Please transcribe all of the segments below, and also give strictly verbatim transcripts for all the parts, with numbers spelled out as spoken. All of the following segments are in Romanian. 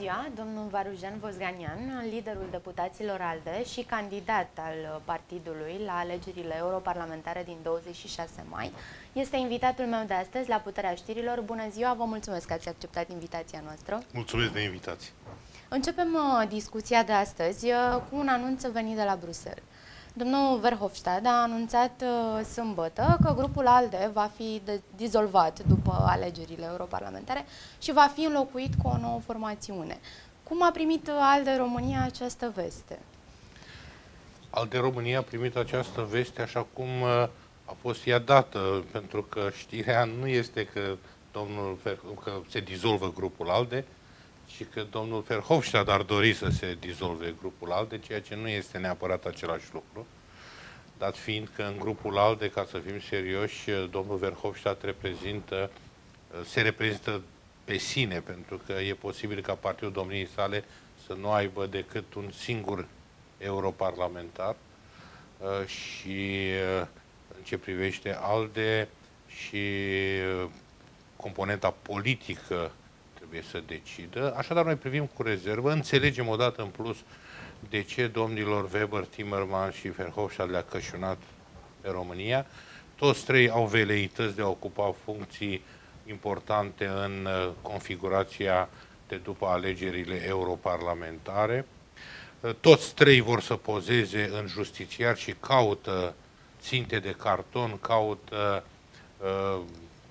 ziua, domnul Varujan Vosganian, liderul deputaților ALDE și candidat al partidului la alegerile europarlamentare din douăzeci și șase mai, este invitatul meu de astăzi la Puterea Știrilor. Bună ziua, vă mulțumesc că ați acceptat invitația noastră. Mulțumesc de invitație. Începem uh, discuția de astăzi uh, cu un anunț venit de la Bruxelles. Domnul Verhofstadt a anunțat uh, sâmbătă că grupul ALDE va fi dizolvat după alegerile europarlamentare și va fi înlocuit cu o nouă formațiune. Cum a primit ALDE România această veste? ALDE România a primit această veste așa cum uh, a fost ea dată, pentru că știrea nu este că, domnul Ver- că se dizolvă grupul ALDE, ci că domnul Verhofstadt ar dori să se dizolve grupul ALDE, ceea ce nu este neapărat același lucru. Dat fiind că în grupul ALDE, ca să fim serioși, domnul Verhofstadt reprezintă, se reprezintă pe sine, pentru că e posibil ca partidul domniei sale să nu aibă decât un singur europarlamentar și în ce privește ALDE și componenta politică trebuie să decidă. Așadar, noi privim cu rezervă, înțelegem odată în plus de ce domnilor Weber, Timmermans și Verhofstadt le-a cășunat pe România. Toți trei au veleități de a ocupa funcții importante în configurația de după alegerile europarlamentare. Toți trei vor să pozeze în justițiar și caută ținte de carton, caută uh,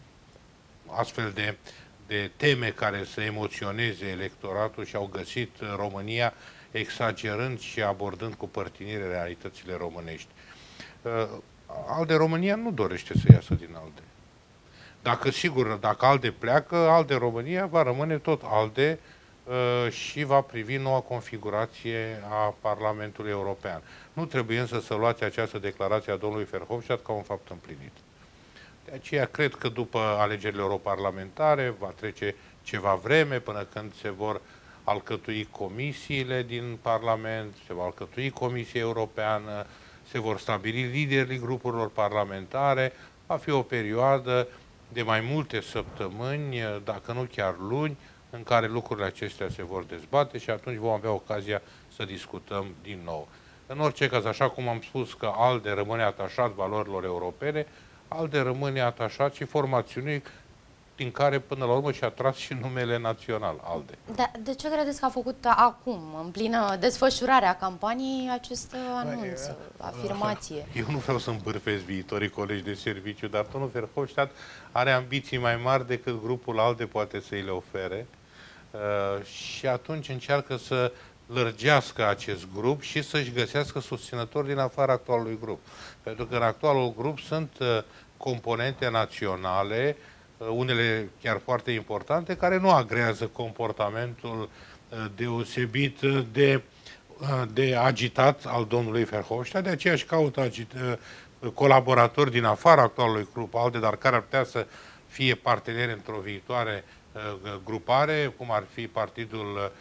astfel de de teme care să emoționeze electoratul și au găsit România exagerând și abordând cu părtinire realitățile românești. ALDE România nu dorește să iasă din ALDE. Dacă, sigur, dacă ALDE pleacă, ALDE România va rămâne tot ALDE și va privi noua configurație a Parlamentului European. Nu trebuie însă să luați această declarație a domnului Verhofstadt ca un fapt împlinit. De aceea cred că după alegerile europarlamentare va trece ceva vreme până când se vor alcătui comisiile din Parlament, se va alcătui Comisia Europeană, se vor stabili liderii grupurilor parlamentare. Va fi o perioadă de mai multe săptămâni, dacă nu chiar luni, în care lucrurile acestea se vor dezbate și atunci vom avea ocazia să discutăm din nou. În orice caz, așa cum am spus că ALDE rămâne atașat valorilor europene, ALDE rămâne atașat și formațiunii din care până la urmă și-a tras și numele național, ALDE. Da, de ce credeți că a făcut acum, în plină desfășurare a campaniei, acest anunț, afirmație? Eu nu vreau să îmbârfesc viitorii colegi de serviciu, dar domnul Verhofstadt are ambiții mai mari decât grupul ALDE poate să îi le ofere uh, și atunci încearcă să lărgească acest grup și să-și găsească susținători din afara actualului grup. Pentru că în actualul grup sunt uh, componente naționale, uh, unele chiar foarte importante, care nu agrează comportamentul uh, deosebit de, uh, de agitat al domnului Verhofstadt, de aceea își caută agit, uh, colaboratori din afara actualului grup ALDE, dar care ar putea să fie parteneri într-o viitoare uh, grupare, cum ar fi partidul uh,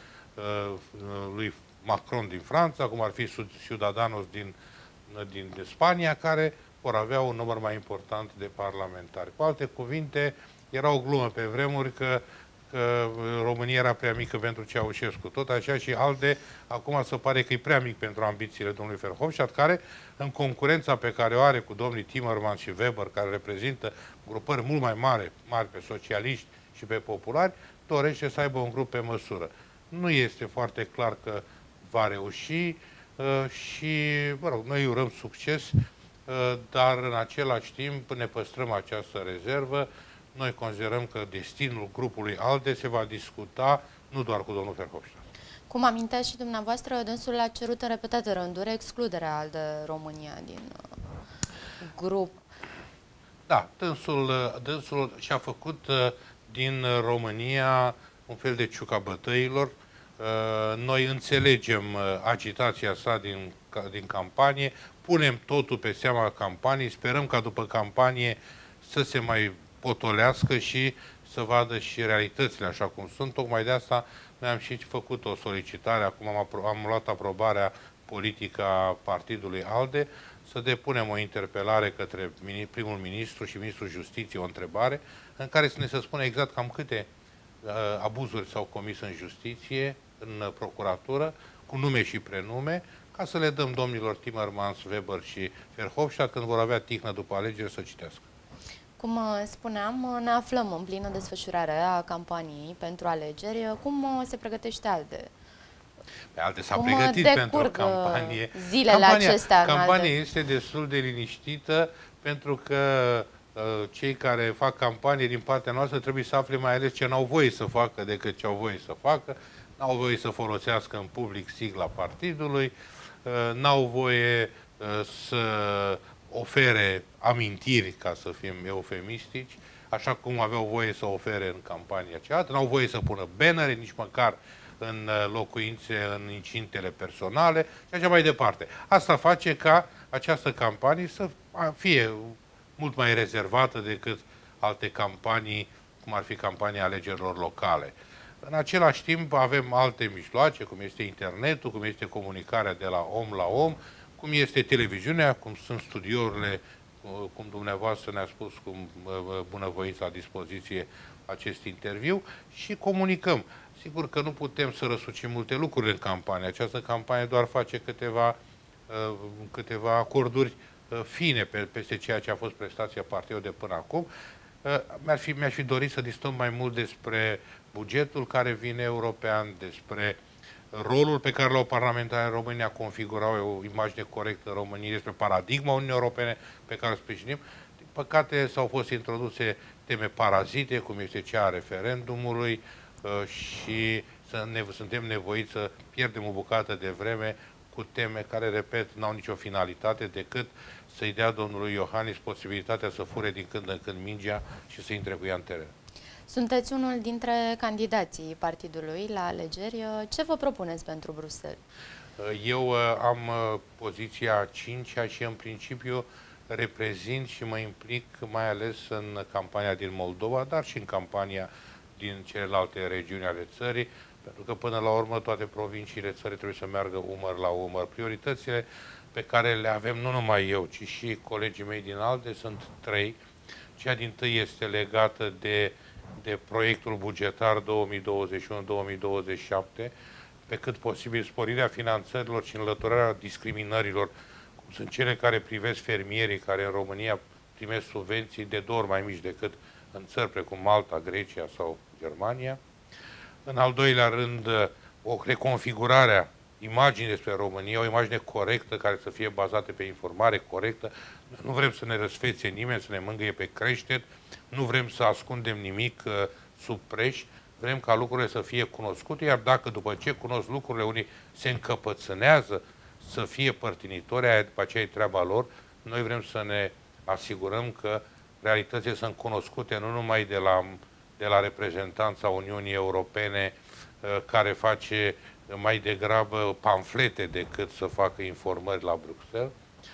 lui Macron din Franța, cum ar fi Ciudadanos din, din Spania, care vor avea un număr mai important de parlamentari. Cu alte cuvinte, era o glumă pe vremuri că, că România era prea mică pentru Ceaușescu. Tot așa și ALDE, acum se pare că e prea mic pentru ambițiile domnului Verhofstadt, care, în concurența pe care o are cu domnii Timmermans și Weber, care reprezintă grupări mult mai mari, mari pe socialiști și pe populari, dorește să aibă un grup pe măsură. Nu este foarte clar că va reuși uh, și, mă rog, noi urăm succes, uh, dar în același timp ne păstrăm această rezervă. Noi considerăm că destinul grupului ALDE se va discuta nu doar cu domnul Verhofstadt. Cum aminteați și dumneavoastră, dânsul a cerut în repetate rânduri excluderea ALDE România din uh, grup. Da, dânsul, dânsul și-a făcut uh, din România un fel de ciuca bătăilor. Noi înțelegem agitația sa din, din campanie, punem totul pe seama campaniei, sperăm ca după campanie să se mai potolească și să vadă și realitățile așa cum sunt. Tocmai de asta noi am și făcut o solicitare, acum am, am luat aprobarea politică a partidului ALDE, să depunem o interpelare către primul ministru și ministrul Justiției, o întrebare, în care să ne se spună exact cam câte uh, abuzuri s-au comis în justiție, în procuratură, cu nume și prenume, ca să le dăm domnilor Timmermans, Weber și Verhofstadt, când vor avea tihnă după alegeri, să citească. Cum spuneam, ne aflăm în plină desfășurare a campaniei pentru alegeri. Cum se pregătește ALDE? Pe ALDE s-a pregătit pentru o campanie. Zilele campania, acestea campania este destul de liniștită, pentru că uh, cei care fac campanie din partea noastră trebuie să afle mai ales ce n-au voie să facă decât ce au voie să facă. N-au voie să folosească în public sigla partidului, uh, n-au voie uh, să ofere amintiri, ca să fim eufemistici, așa cum aveau voie să ofere în campania cealaltă, n-au voie să pună bannere, nici măcar în locuințe, în incintele personale și așa mai departe. Asta face ca această campanie să fie mult mai rezervată decât alte campanii, cum ar fi campania alegerilor locale. În același timp avem alte mijloace, cum este internetul, cum este comunicarea de la om la om, cum este televiziunea, cum sunt studiourile, cum dumneavoastră ne-a spus, cum bunăvoiți la dispoziție acest interviu și comunicăm. Sigur că nu putem să răsucim multe lucruri în campanie. Această campanie doar face câteva, câteva acorduri fine peste ceea ce a fost prestația partidului de până acum. Mi-aș fi, mi-aș fi dorit să discutăm mai mult despre bugetul care vine european, despre rolul pe care l-au parlamentarii în România, configurau o imagine corectă în România, despre paradigma Uniunii Europene pe care o sprijinim. Din păcate s-au fost introduse teme parazite, cum este cea a referendumului, și suntem nevoiți să pierdem o bucată de vreme cu teme care, repet, n-au nicio finalitate decât să-i dea domnului Iohannis posibilitatea să fure din când în când mingea și să intre cu ea în teren. Sunteți unul dintre candidații partidului la alegeri. Ce vă propuneți pentru Bruxelles? Eu am poziția a cincea și în principiu reprezint și mă implic mai ales în campania din Moldova, dar și în campania din celelalte regiuni ale țării, pentru că până la urmă toate provinciile țării trebuie să meargă umăr la umăr. Prioritățile pe care le avem nu numai eu, ci și colegii mei din ALDE sunt trei. Cea dintâi este legată de, de proiectul bugetar două mii douăzeci și unu două mii douăzeci și șapte, pe cât posibil sporirea finanțărilor și înlăturarea discriminărilor, cum sunt cele care privesc fermierii, care în România primesc subvenții de două ori mai mici decât în țări precum Malta, Grecia sau Germania. În al doilea rând, o reconfigurare a imaginii despre România, o imagine corectă, care să fie bazată pe informare corectă. Nu vrem să ne răsfețe nimeni, să ne mângâie pe creștet, nu vrem să ascundem nimic uh, sub preș, vrem ca lucrurile să fie cunoscute, iar dacă după ce cunosc lucrurile unii se încăpățânează să fie părtinitori, aia după aceea e treaba lor, noi vrem să ne asigurăm că realitățile sunt cunoscute nu numai de la, de la reprezentanța Uniunii Europene, care face mai degrabă pamflete decât să facă informări la Bruxelles,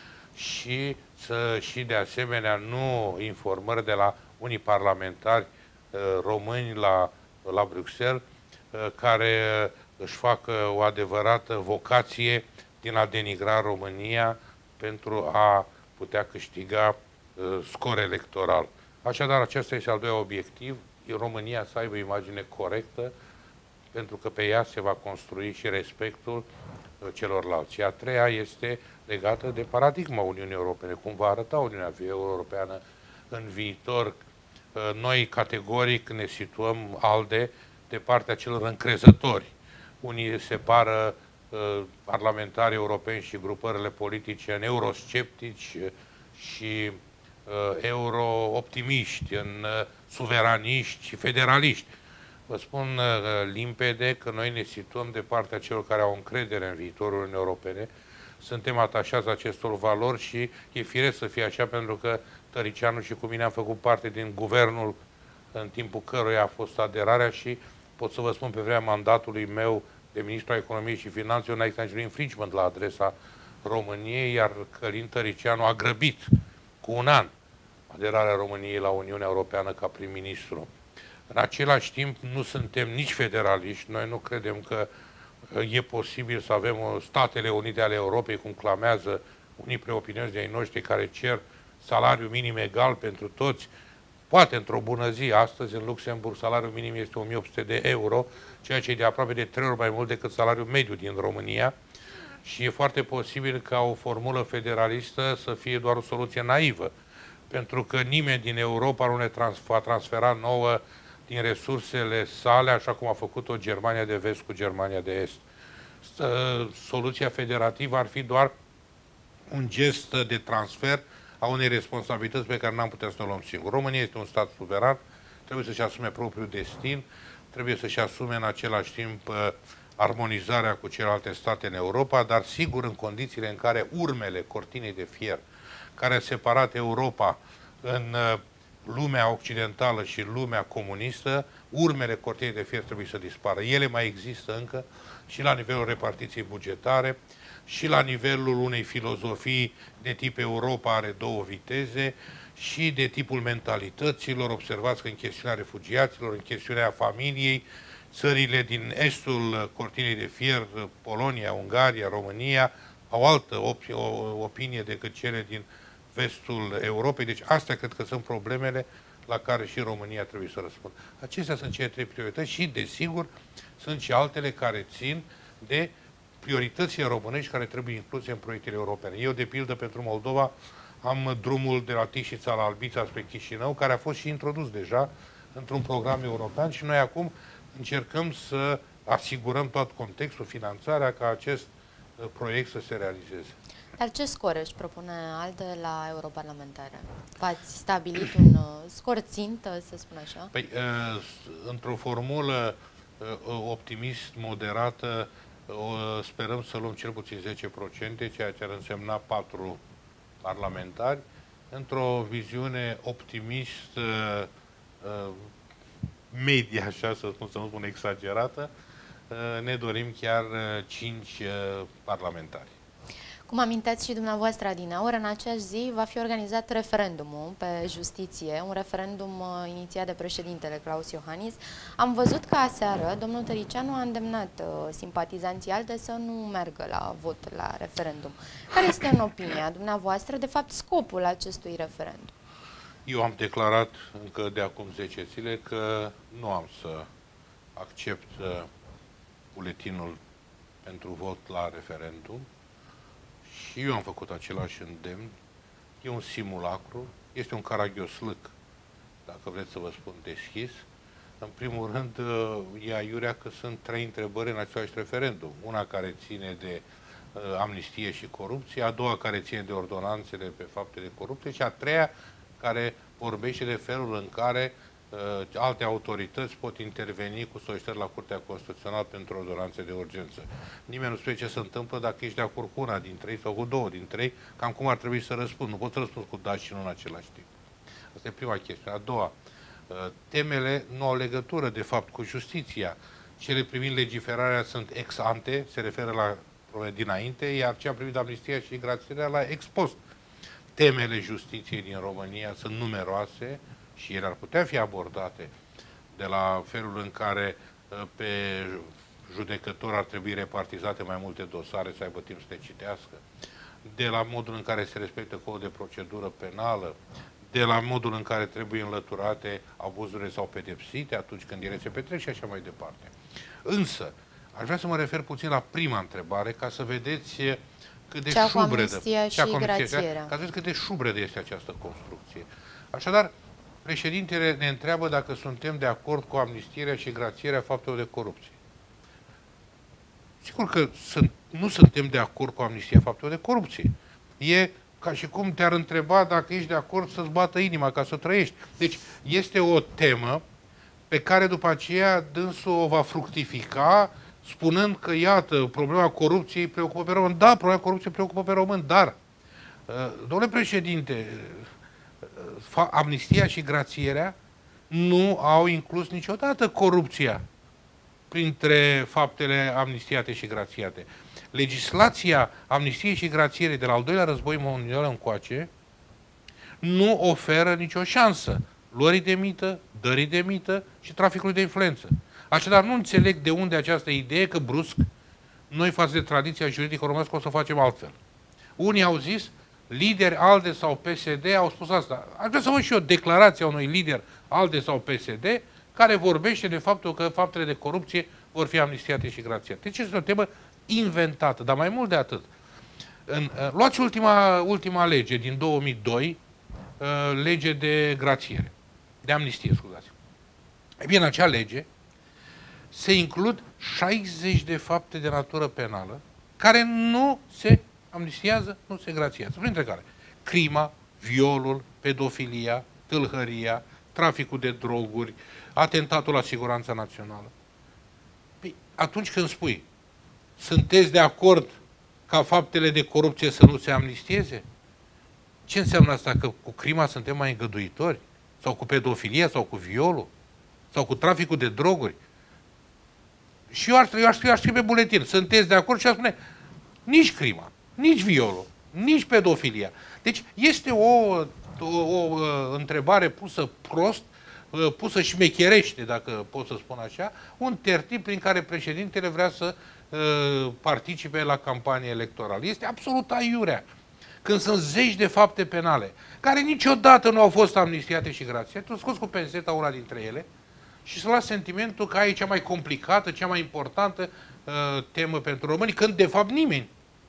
și, să, și de asemenea nu informări de la unii parlamentari români la, la Bruxelles, care își facă o adevărată vocație din a denigra România pentru a putea câștiga scor electoral. Așadar, acesta este al doilea obiectiv, România să aibă o imagine corectă, pentru că pe ea se va construi și respectul celorlalți. A treia este legată de paradigma Uniunii Europene, cum va arăta Uniunea Europeană în viitor. Noi categoric ne situăm, ALDE, de partea celor încrezători. Unii separă uh, parlamentarii europeni și grupările politice în eurosceptici și uh, euro-optimiști, în uh, suveraniști și federaliști. Vă spun uh, limpede că noi ne situăm de partea celor care au încredere în viitorul Uniunii Europene. Suntem atașați acestor valori și e firesc să fie așa, pentru că Tăricianu și cu mine am făcut parte din guvernul în timpul căruia a fost aderarea și pot să vă spun, pe vremea mandatului meu de ministru al Economiei și Finanțelor, n-a existat niciun infringement la adresa României, iar Călin Tăricianu a grăbit cu un an aderarea României la Uniunea Europeană ca prim-ministru. În același timp, nu suntem nici federaliști, noi nu credem că e posibil să avem Statele Unite ale Europei, cum clamează unii preopinioși de ai noștri care cer salariu minim egal pentru toți, Poate într-o bună zi, astăzi în Luxemburg salariul minim este o mie opt sute de euro, ceea ce e de aproape de trei ori mai mult decât salariul mediu din România și e foarte posibil ca o formulă federalistă să fie doar o soluție naivă, pentru că nimeni din Europa nu ne trans va transfera nouă din resursele sale, așa cum a făcut-o Germania de Vest cu Germania de Est. Soluția federativă ar fi doar un gest de transfer a unei responsabilități pe care n-am putea să o luăm singur. România este un stat suveran, trebuie să-și asume propriul destin, trebuie să-și asume în același timp armonizarea cu celelalte state în Europa, dar sigur în condițiile în care urmele cortinei de fier care a separat Europa în lumea occidentală și lumea comunistă, urmele cortinei de fier trebuie să dispară. Ele mai există încă și la nivelul repartiției bugetare, și la nivelul unei filozofii de tip Europa are două viteze și de tipul mentalităților. Observați că în chestiunea refugiaților, în chestiunea familiei, țările din estul cortinei de fier, Polonia, Ungaria, România, au altă op- o, opinie decât cele din vestul Europei. Deci astea cred că sunt problemele la care și România trebuie să răspundă. Acestea sunt cele trei priorități și, desigur, sunt și altele care țin de prioritățile românești care trebuie incluse în proiectele europene. Eu, de pildă, pentru Moldova, am drumul de la Tișița la Albița spre Chișinău, care a fost și introdus deja într-un program european și noi acum încercăm să asigurăm tot contextul, finanțarea, ca acest uh, proiect să se realizeze. Dar ce scor își propune ALDE la europarlamentare? V-ați stabilit un uh, scor țintă, să spun așa? Păi, uh, într-o formulă uh, optimist, moderată, uh, sperăm să luăm cel puțin zece la sută, ceea ce ar însemna patru parlamentari. Într-o viziune optimist, uh, uh, media, așa să spun, să nu spun exagerată, uh, ne dorim chiar uh, cinci uh, parlamentari. Cum aminteți și dumneavoastră adineauri, în aceeași zi va fi organizat referendumul pe justiție, un referendum uh, inițiat de președintele Klaus Iohannis. Am văzut că aseară domnul Tăricianu a îndemnat uh, simpatizanții ALDE să nu meargă la vot la referendum. Care este, în opinia dumneavoastră, de fapt, scopul acestui referendum? Eu am declarat încă de acum zece zile că nu am să accept uh, buletinul pentru vot la referendum. Și eu am făcut același îndemn. E un simulacru, este un caragioslâc, dacă vreți să vă spun deschis. În primul rând, e aiurea că sunt trei întrebări în același referendum. Una care ține de uh, amnistie și corupție, a doua care ține de ordonanțele pe fapte de corupție și a treia care vorbește de felul în care uh, alte autorități pot interveni cu solicitări la Curtea Constituțională pentru ordonanțe de urgență. Nimeni nu spune ce se întâmplă dacă ești de acord cu una din trei sau cu două din trei, cam cum ar trebui să răspund. Nu pot să răspund cu da și nu în același timp. Asta e prima chestiune. A doua, uh, temele nu au legătură, de fapt, cu justiția. Cele privind legiferarea sunt ex ante, se referă la probleme dinainte, iar cea privind amnistia și grațierea la ex post. Temele justiției din România sunt numeroase și ele ar putea fi abordate de la felul în care pe judecător ar trebui repartizate mai multe dosare să aibă timp să le citească, de la modul în care se respectă codul de procedură penală, de la modul în care trebuie înlăturate abuzurile sau pedepsite atunci când ele se petrec și așa mai departe. Însă, aș vrea să mă refer puțin la prima întrebare ca să vedeți cât de cea șubredă, cu amnistia și grațierea. Ca să vedeți cât de șubredă este această construcție. Așadar, președintele ne întreabă dacă suntem de acord cu amnistierea și grațierea faptelor de corupție. Sigur că sunt, nu suntem de acord cu amnistia faptelor de corupție. E ca și cum te-ar întreba dacă ești de acord să-ți bată inima ca să trăiești. Deci este o temă pe care după aceea dânsul o va fructifica spunând că, iată, problema corupției preocupă pe român. Da, problema corupției preocupă pe român, dar, domnule președinte, amnistia și grațierea nu au inclus niciodată corupția printre faptele amnistiate și grațiate. Legislația amnistiei și grațierii de la al doilea război mondial încoace nu oferă nicio șansă luării de mită, dării de mită și traficului de influență. Așadar, nu înțeleg de unde această idee că brusc noi față de tradiția juridică românească o să facem altfel. Unii au zis lideri ALDE sau P S D au spus asta. Aș vrea să văd și eu declarația unui lider ALDE sau P S D care vorbește de faptul că faptele de corupție vor fi amnistiate și grațiate. Deci este o temă inventată, dar mai mult de atât. În, luați ultima, ultima lege din două mii doi, lege de grațiere, de amnistie, scuzați. E bine, în acea lege se includ șaizeci de fapte de natură penală care nu se amnistiază, nu se grațiază. Printre care crima, violul, pedofilia, tâlhăria, traficul de droguri, atentatul la siguranța națională. Păi, atunci când spui, sunteți de acord ca faptele de corupție să nu se amnistieze? Ce înseamnă asta? Că cu crima suntem mai îngăduitori? Sau cu pedofilia? Sau cu violul? Sau cu traficul de droguri? Și eu aș, eu aș, eu aș scrie pe buletin, sunteți de acord? Și aș spune, nici crima, nici violul, nici pedofilia. Deci este o, o, o, o întrebare pusă prost, pusă șmecherește, dacă pot să spun așa, un tertip prin care președintele vrea să uh, participe la campanie electorală. Este absolut aiurea. Când sunt zeci de fapte penale, care niciodată nu au fost amnistiate și grațiate, tu scoți cu penseta una dintre ele și să las sentimentul că e cea mai complicată, cea mai importantă uh, temă pentru români, când de fapt nimeni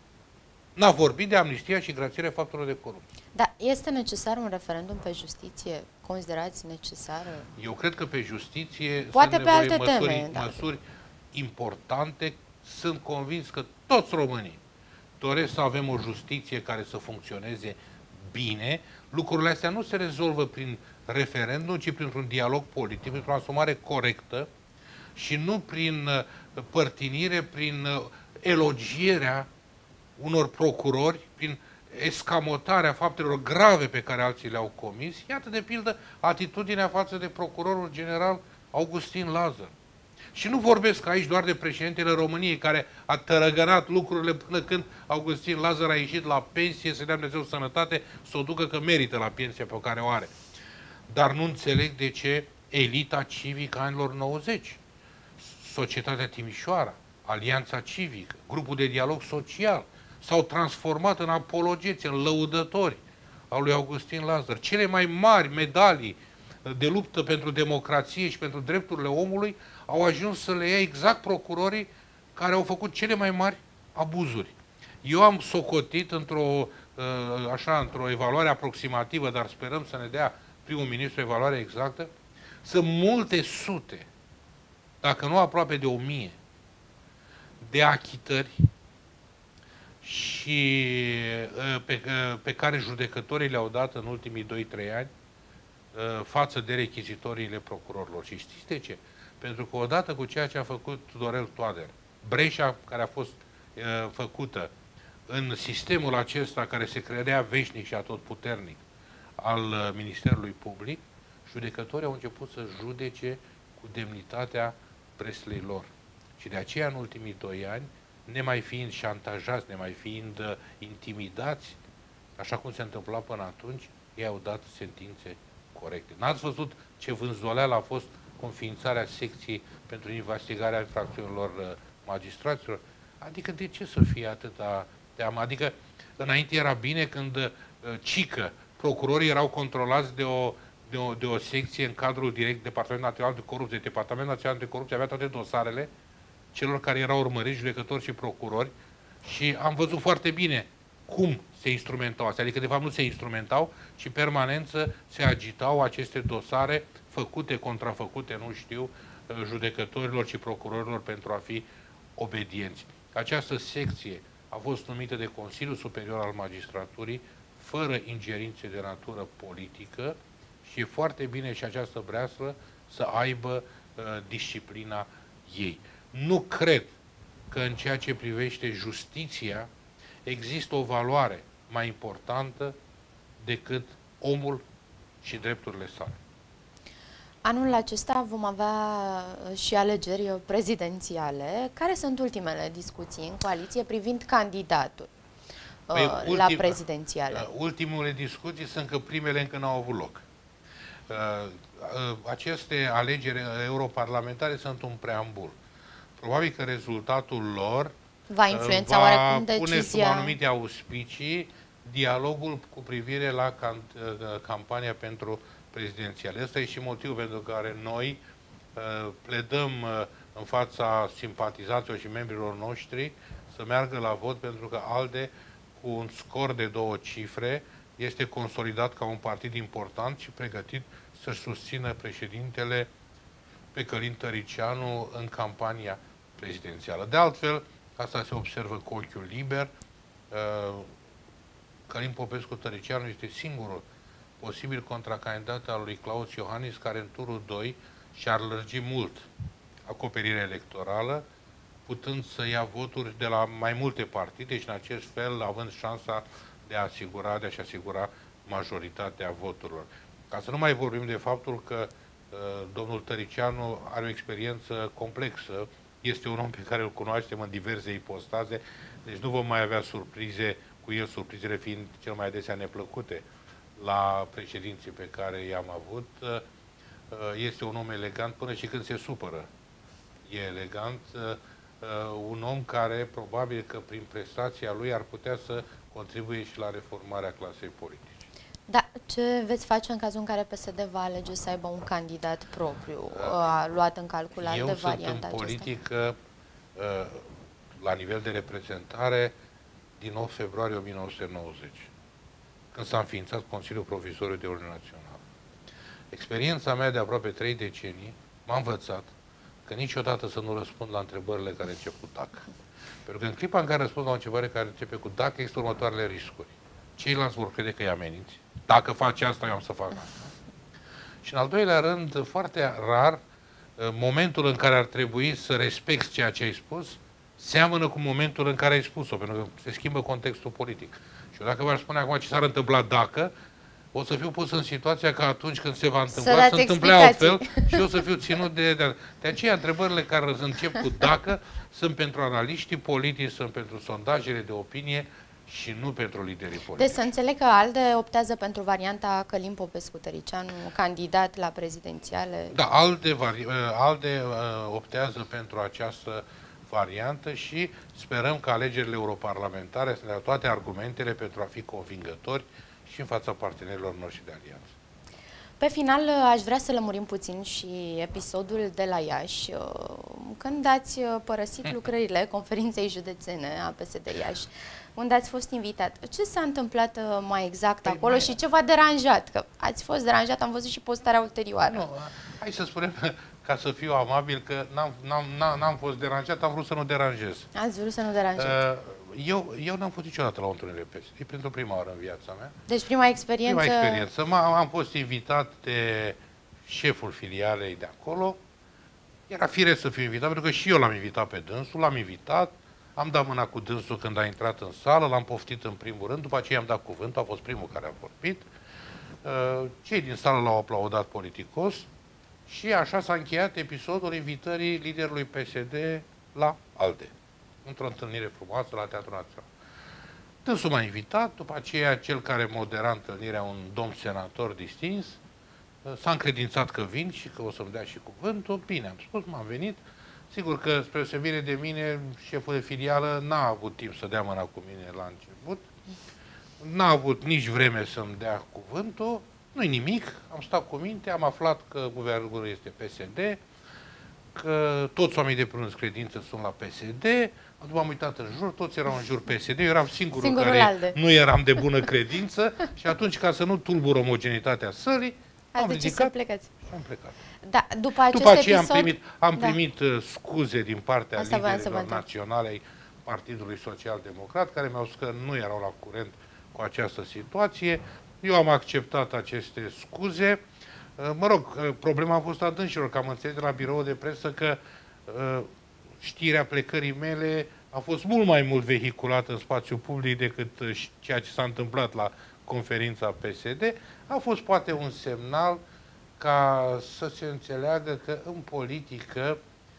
n-a vorbit de amnistia și grațierea faptelor de corupție. Dar este necesar un referendum pe justiție? Considerați necesară? Eu cred că pe justiție poate sunt pe alte măsuri, teme, da. măsuri importante. Sunt convins că toți românii doresc să avem o justiție care să funcționeze bine. Lucrurile astea nu se rezolvă prin referendum, ci printr-un dialog politic, printr-o asumare corectă și nu prin părtinire, prin elogierea unor procurori, prin escamotarea faptelor grave pe care alții le-au comis. Iată, de pildă, atitudinea față de procurorul general Augustin Lazar. Și nu vorbesc aici doar de președintele României, care a tărăgănat lucrurile până când Augustin Lazar a ieșit la pensie, să dea Dumnezeu sănătate, să o ducă că merită la pensia pe care o are. Dar nu înțeleg de ce elita civică anilor nouăzeci, Societatea Timișoara, Alianța Civică, Grupul de Dialog Social, s-au transformat în apologeți, în lăudători al lui Augustin Lazar. Cele mai mari medalii de luptă pentru democrație și pentru drepturile omului au ajuns să le ia exact procurorii care au făcut cele mai mari abuzuri. Eu am socotit într-o așa, într-o evaluare aproximativă, dar sperăm să ne dea primul ministru evaluare exactă, sunt multe sute, dacă nu aproape de o mie, de achitări și pe, pe care judecătorii le-au dat în ultimii doi trei ani față de rechizitoriile procurorilor. Și știți de ce? Pentru că odată cu ceea ce a făcut Tudorel Toader, breșa care a fost uh, făcută în sistemul acesta care se credea veșnic și atotputernic al uh, Ministerului Public, judecătorii au început să judece cu demnitatea preslei lor. Și de aceea, în ultimii doi ani, nemai fiind șantajați, nemai fiind uh, intimidați, așa cum se întâmpla până atunci, ei au dat sentințe corecte. N-ați văzut ce vânzoleală a fost înființarea secției pentru investigarea infracțiunilor uh, magistraților? Adică de ce să fie atâta teamă? Adică înainte era bine când uh, cică, procurorii erau controlați de o, de, o, de o secție în cadrul direct Departamentul Național de Corupție. Departamentul Național de Corupție avea toate dosarele celor care erau urmăriți, judecători și procurori, și am văzut foarte bine cum se instrumentau astea. Adică, de fapt, nu se instrumentau, ci permanență se agitau aceste dosare făcute, contrafăcute, nu știu, judecătorilor și procurorilor pentru a fi obedienți. Această secție a fost numită de Consiliul Superior al Magistraturii, fără ingerințe de natură politică, și e foarte bine și această breaslă să aibă uh, disciplina ei. Nu cred că în ceea ce privește justiția există o valoare mai importantă decât omul și drepturile sale. Anul acesta vom avea și alegeri prezidențiale. Care sunt ultimele discuții în coaliție privind candidatul păi, uh, ultim, la prezidențiale? Uh, ultimele discuții sunt că primele încă n-au avut loc. Uh, uh, aceste alegeri europarlamentare sunt un preambul. Probabil că rezultatul lor va influența va oarecum pune decizia... sub anumite auspicii dialogul cu privire la can, campania pentru prezidențiale. Ăsta e și motivul pentru care noi uh, pledăm uh, în fața simpatizaților și membrilor noștri să meargă la vot, pentru că ALDE, cu un scor de două cifre, este consolidat ca un partid important și pregătit să-și susțină președintele pe Călin Tăricianu în campania prezidențială. De altfel, asta se observă cu ochiul liber. Călin Popescu Tăricianu este singurul posibil contracandidat al lui Klaus Iohannis, care în turul doi și-ar lărgi mult acoperirea electorală, putând să ia voturi de la mai multe partide și în acest fel având șansa de a asigura, de a-și asigura majoritatea voturilor. Ca să nu mai vorbim de faptul că uh, domnul Tăricianu are o experiență complexă, este un om pe care îl cunoaștem în diverse ipostaze, deci nu vom mai avea surprize cu el, surprizele fiind cel mai adesea neplăcute la președinții pe care i-am avut. Uh, este un om elegant până și când se supără. E elegant, uh, un om care probabil că prin prestația lui ar putea să contribuie și la reformarea clasei politice. Da, ce veți face în cazul în care P S D va alege să aibă un candidat propriu? A luat în calcul de varianta aceasta? Eu sunt în politică la nivel de reprezentare din opt februarie o mie nouă sute nouăzeci, când s-a înființat Consiliul Provizoriu de Ordine Națională. Experiența mea de aproape trei decenii m-a învățat că niciodată să nu răspund la întrebările care încep cu dacă. Pentru că în clipa în care răspund la o întrebare care începe cu dacă, există următoarele riscuri. Ceilalți vor crede că îi ameninți. Dacă faci asta, eu am să fac asta. Și în al doilea rând, foarte rar, momentul în care ar trebui să respecti ceea ce ai spus, seamănă cu momentul în care ai spus-o, pentru că se schimbă contextul politic. Și eu dacă v-aș spune acum ce s-ar întâmpla dacă, o să fiu pus în situația că atunci când se va întâmpla, se întâmple altfel și eu să fiu ținut de... De, de aceea, întrebările care încep cu dacă sunt pentru analiștii politici, sunt pentru sondajele de opinie și nu pentru liderii politici. Deci să înțeleg că ALDE optează pentru varianta Călin Popescu Tăricianu, candidat la prezidențiale? Da, ALDE, ALDE optează pentru această variantă și sperăm că alegerile europarlamentare să ne dea toate argumentele pentru a fi convingători și în fața partenerilor noștri de alianță. Pe final, aș vrea să lămurim puțin și episodul de la Iași, când ați părăsit lucrările conferinței județene a P S D Iași, unde ați fost invitat. Ce s-a întâmplat mai exact păi acolo mai... și ce v-a deranjat? Că ați fost deranjat, am văzut și postarea ulterioară. Nu, hai să spunem, ca să fiu amabil, că n-am fost deranjat, am vrut să nu deranjez. Ați vrut să nu deranjați. Uh, Eu, eu n-am fost niciodată la o întâlnire P S D. E pentru prima oară în viața mea. Deci prima experiență... Prima experiență. Am fost invitat de șeful filialei de acolo. Era firesc să fiu invitat, pentru că și eu l-am invitat pe dânsul, l-am invitat, am dat mâna cu dânsul când a intrat în sală, l-am poftit în primul rând, după aceea i-am dat cuvântul, a fost primul care a vorbit. Cei din sală l-au aplaudat politicos și așa s-a încheiat episodul invitării liderului P S D la ALDE, într-o întâlnire frumoasă la Teatrul Național. Dânsul m-a invitat, după aceea cel care modera întâlnirea, un domn senator distins, s-a încredințat că vin și că o să-mi dea și cuvântul. Bine, am spus, m-am venit. Sigur că, spre deosebire de mine, șeful de filială n-a avut timp să dea mâna cu mine la început. N-a avut nici vreme să-mi dea cuvântul. Nu-i nimic, am stat cu minte, am aflat că guvernul este P S D, că toți oamenii de prânz credință sunt la P S D. După am uitat în jur, toți erau în jur P S D, eu eram singurul, singurul care alde. nu eram de bună credință și atunci, ca să nu tulbur omogenitatea sălii, am ridicat să plecați. Și am plecat. Da, după acest după aceea episod, am primit, am da. primit uh, scuze din partea Asta liderilor naționale ai Partidului Social Democrat, care mi-au spus că nu erau la curent cu această situație. Eu am acceptat aceste scuze. Uh, mă rog, uh, problema a fost a dânșilor, că am înțeles de la biroul de presă că uh, știrea plecării mele a fost mult mai mult vehiculată în spațiu public decât uh, ceea ce s-a întâmplat la conferința P S D. A fost poate un semnal ca să se înțeleagă că în politică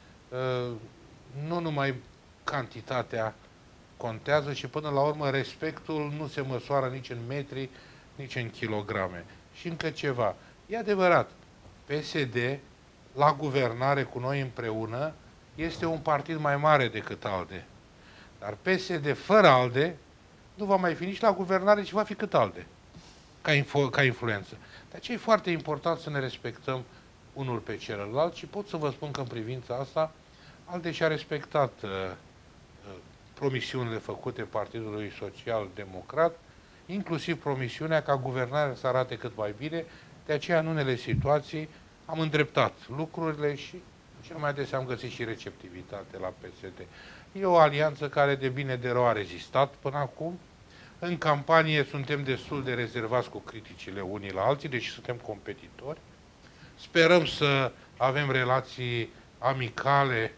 nu numai cantitatea contează și până la urmă respectul nu se măsoară nici în metri, nici în kilograme. Și încă ceva. E adevărat, P S D la guvernare cu noi împreună este un partid mai mare decât ALDE. Dar P S D fără ALDE nu va mai fi nici la guvernare, ci va fi cât ALDE, ca, info, ca influență. De aceea e foarte important să ne respectăm unul pe celălalt și pot să vă spun că în privința asta ALDE și-a respectat uh, uh, promisiunile făcute Partidului Social Democrat, inclusiv promisiunea ca guvernarea să arate cât mai bine. De aceea, în unele situații, am îndreptat lucrurile și cel mai adesea am găsit și receptivitate la P S D. E o alianță care de bine de rău a rezistat până acum. În campanie suntem destul de rezervați cu criticile unii la alții, deși suntem competitori. Sperăm să avem relații amicale,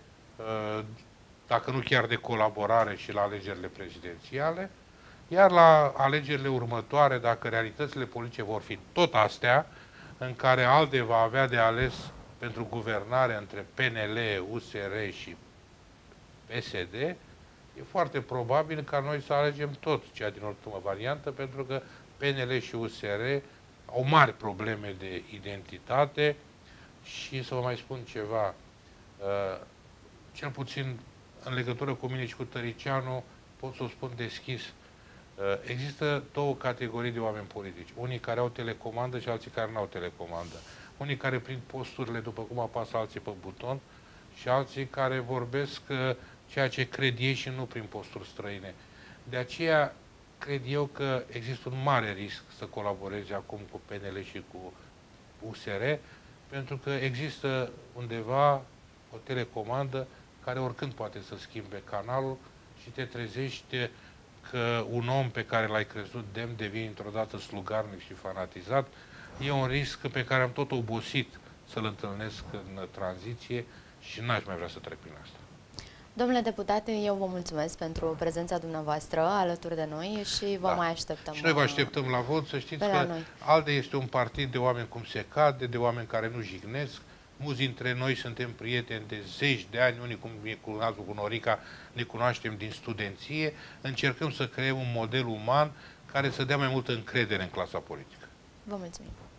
dacă nu chiar de colaborare, și la alegerile prezidențiale. Iar la alegerile următoare, dacă realitățile politice vor fi tot astea, în care ALDE va avea de ales pentru guvernare între P N L, U S R și P S D, e foarte probabil ca noi să alegem tot cea din ultimă variantă, pentru că P N L și U S R au mari probleme de identitate și să vă mai spun ceva, uh, cel puțin în legătură cu mine și cu Tăricianu, pot să o spun deschis, uh, există două categorii de oameni politici. Unii care au telecomandă și alții care nu au telecomandă. Unii care prind posturile după cum apasă alții pe buton și alții care vorbesc uh, ceea ce cred ei și nu prin posturi străine. De aceea cred eu că există un mare risc să colaboreze acum cu P N L și cu U S R, pentru că există undeva o telecomandă care oricând poate să schimbe canalul și te trezești că un om pe care l-ai crezut demn devine într-o dată slugarnic și fanatizat. E un risc pe care am tot obosit să-l întâlnesc în tranziție și n-aș mai vrea să trec prin asta. Domnule deputat, eu vă mulțumesc pentru prezența dumneavoastră alături de noi și vă da. mai așteptăm. Și noi vă așteptăm la vot, să știți că noi. ALDE este un partid de oameni cum se cade, de oameni care nu jignesc. Mulți dintre noi suntem prieteni de zeci de ani, unii cum e cu altul, cu Norica, ne cunoaștem din studenție. Încercăm să creăm un model uman care să dea mai multă încredere în clasa politică. Vă mulțumim.